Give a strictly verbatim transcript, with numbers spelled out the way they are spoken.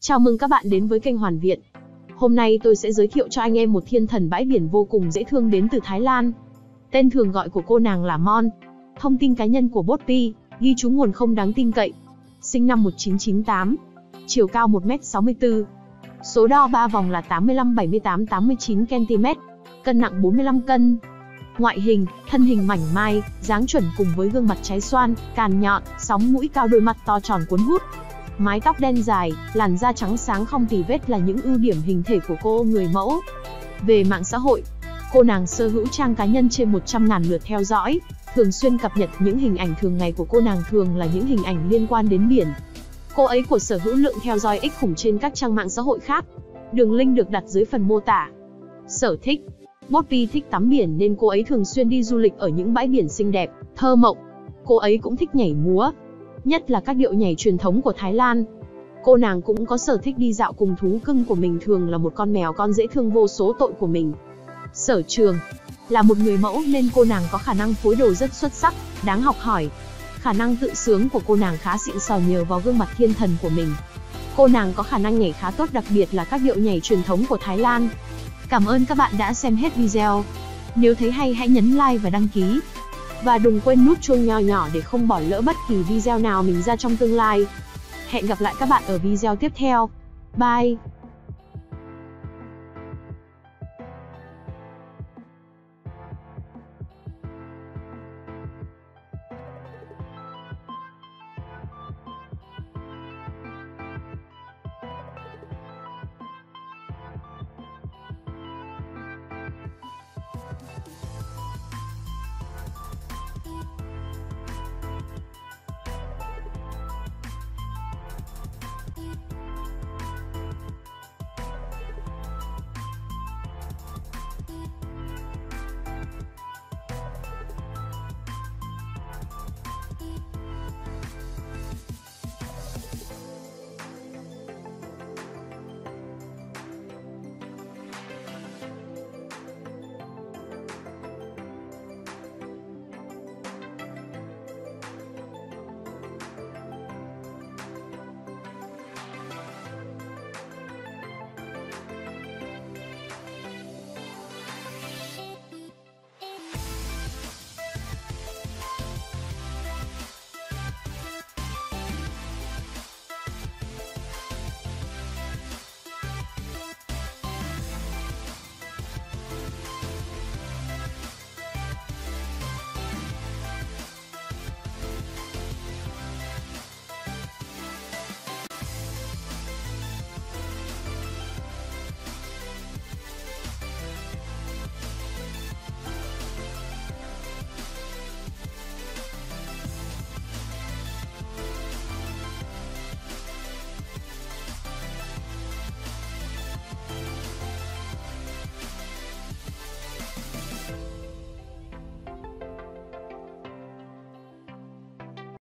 Chào mừng các bạn đến với kênh Hoàn Viện. Hôm nay tôi sẽ giới thiệu cho anh em một thiên thần bãi biển vô cùng dễ thương đến từ Thái Lan. Tên thường gọi của cô nàng là Mon. Thông tin cá nhân của Botpi, ghi chú nguồn không đáng tin cậy. Sinh năm một nghìn chín trăm chín mươi tám. Chiều cao một mét sáu mươi tư. Số đo ba vòng là tám mươi lăm, bảy mươi tám, tám mươi chín ki lô gam. Cân nặng bốn mươi lăm cân. Ngoại hình, thân hình mảnh mai, dáng chuẩn cùng với gương mặt trái xoan, càn nhọn, sóng mũi cao, đôi mắt to tròn cuốn hút. Mái tóc đen dài, làn da trắng sáng không tì vết là những ưu điểm hình thể của cô người mẫu. Về mạng xã hội, cô nàng sở hữu trang cá nhân trên một trăm nghìn lượt theo dõi, thường xuyên cập nhật những hình ảnh thường ngày của cô nàng, thường là những hình ảnh liên quan đến biển. Cô ấy của sở hữu lượng theo dõi ích khủng trên các trang mạng xã hội khác. Đường link được đặt dưới phần mô tả. Sở thích: Botpi thích tắm biển nên cô ấy thường xuyên đi du lịch ở những bãi biển xinh đẹp, thơ mộng. Cô ấy cũng thích nhảy múa, nhất là các điệu nhảy truyền thống của Thái Lan. Cô nàng cũng có sở thích đi dạo cùng thú cưng của mình, thường là một con mèo con dễ thương vô số tội của mình. Sở trường: là một người mẫu nên cô nàng có khả năng phối đồ rất xuất sắc, đáng học hỏi. Khả năng tự sướng của cô nàng khá xịn sò nhờ vào gương mặt thiên thần của mình. Cô nàng có khả năng nhảy khá tốt, đặc biệt là các điệu nhảy truyền thống của Thái Lan. Cảm ơn các bạn đã xem hết video. Nếu thấy hay hãy nhấn like và đăng ký. Và đừng quên nút chuông nho nhỏ để không bỏ lỡ bất kỳ video nào mình ra trong tương lai. Hẹn gặp lại các bạn ở video tiếp theo. Bye!